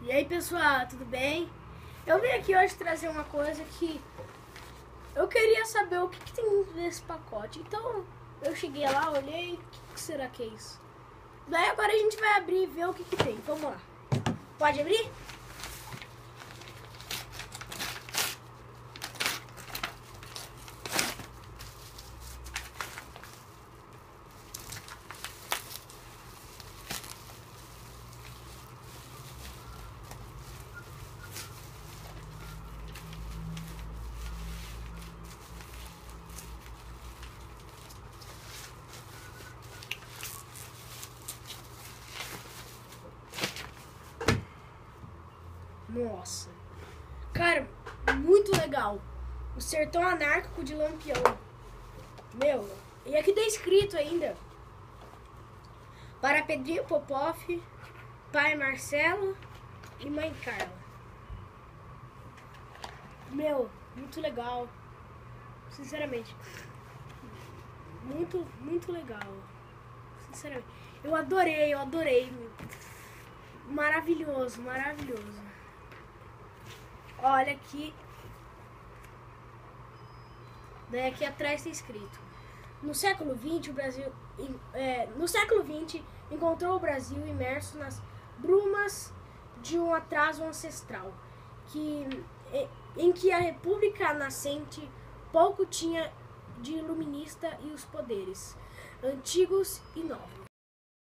E aí pessoal, tudo bem? Eu vim aqui hoje trazer uma coisa que eu queria saber o que tem nesse pacote. Então eu cheguei lá, olhei, o que será que é isso? Daí agora a gente vai abrir e ver o que tem. Vamos lá. Pode abrir? Nossa, cara, muito legal. O Sertão Anárquico de Lampião. Meu, e aqui tá escrito ainda: para Pedrinho Popoff, pai Marcelo e mãe Carla. Meu, muito legal. Sinceramente, muito legal. Sinceramente, eu adorei. Maravilhoso. Olha aqui. Daí aqui atrás tá escrito: no século XX, encontrou o Brasil imerso nas brumas de um atraso ancestral, em que a República nascente pouco tinha de iluminista e os poderes antigos e novos.